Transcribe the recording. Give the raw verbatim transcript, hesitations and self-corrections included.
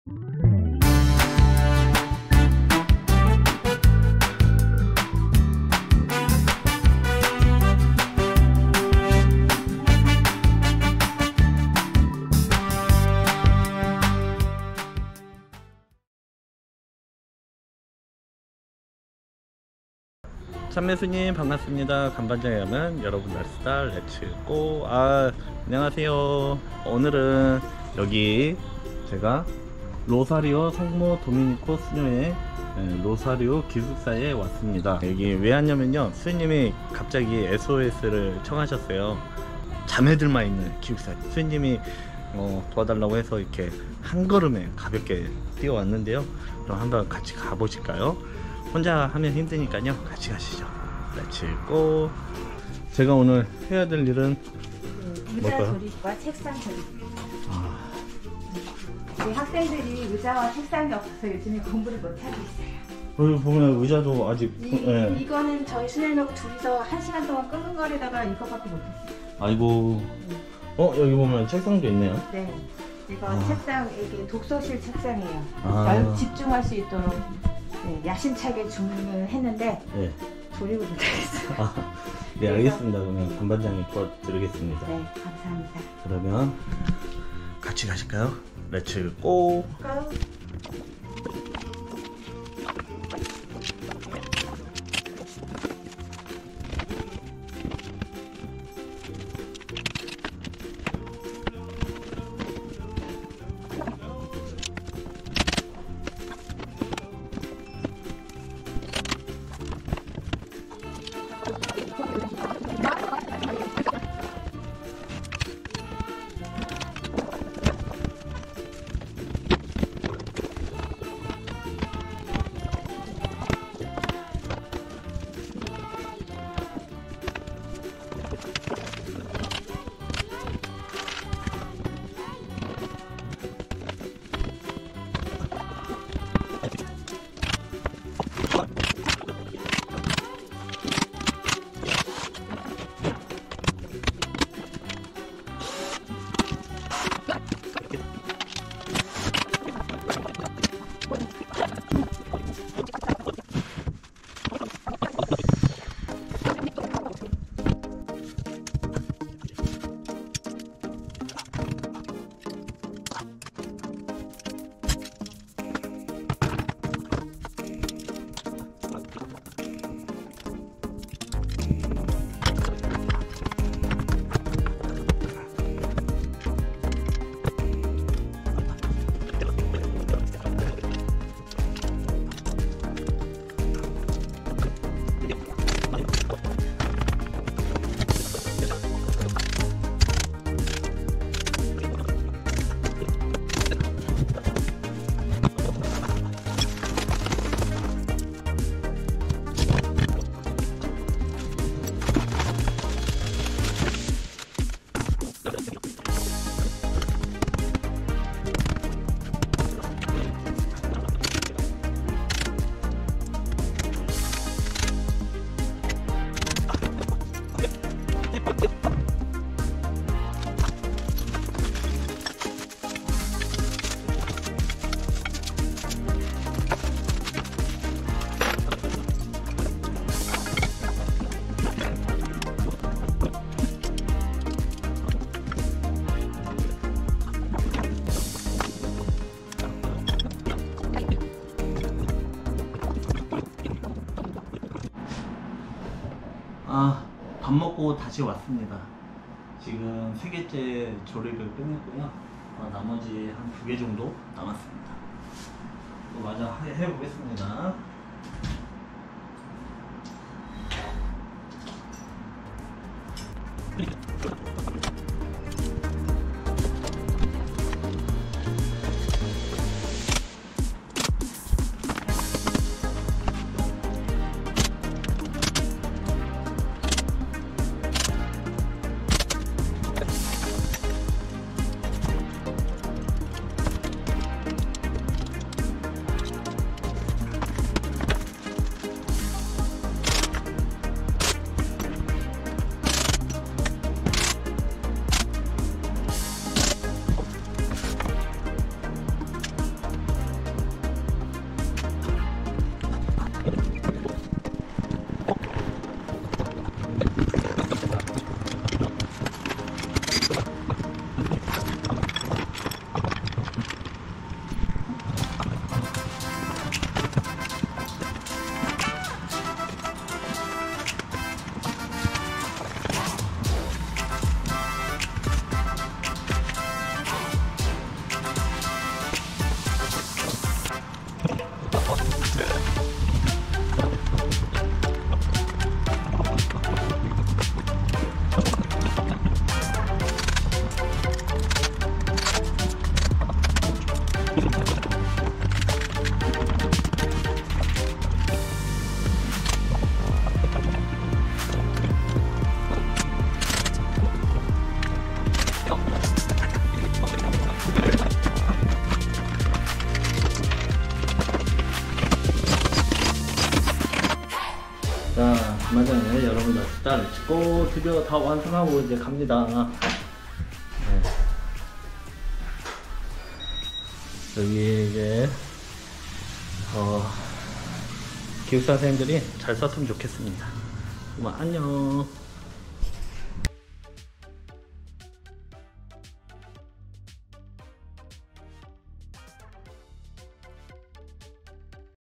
참매수님 반갑습니다. 간반장에 가면 여러분 날스타 렛츠고. 아 안녕하세요. 오늘은 여기 제가 로사리오 성모 도미니코 수녀의 로사리오 기숙사에 왔습니다. 여기 왜 왔냐면요, 수녀님이 갑자기 에스오에스를 청하셨어요. 자매들만 있는 기숙사. 수녀님이 어, 도와달라고 해서 이렇게 한 걸음에 가볍게 뛰어왔는데요. 그럼 한번 같이 가보실까요? 혼자 하면 힘드니까요, 같이 가시죠. 렛츠고. 제가 오늘 해야 될 일은 의자 뭘까요? 조립과 책상 조립. 아... 우리 학생들이 의자와 책상이 없어서 요즘에 공부를 못하고 있어요. 여기 보면 의자도 아직 이, 네. 이거는 저희 수련력 둘이서 한 시간 동안 끙끙거리다가 이거밖에 못했어요. 아이고. 어 여기 보면 책상도 있네요. 네, 이거 아. 책상, 이게 독서실 책상이에요. 아. 열- 집중할 수 있도록 네, 야심차게 주문을 했는데 네. 조립을 못하겠어요. 아, 네 알겠습니다. 그러면 간반장이 곧 드리겠습니다. 네, 감사합니다. 그러면 같이 가실까요? 렛츠고. 고! 아, 밥 먹고 다시 왔습니다. 지금 세 개째 조립을 끝냈고요. 어, 나머지 한 두 개 정도 남았습니다. 또 마저 해, 해보겠습니다. 자, 맞아요. 여러분 다 렛츠고 드디어 다 완성하고 이제 갑니다. 네. 여기 이제 어, 기숙사 선생님들이 잘 썼으면 좋겠습니다. 그럼 안녕.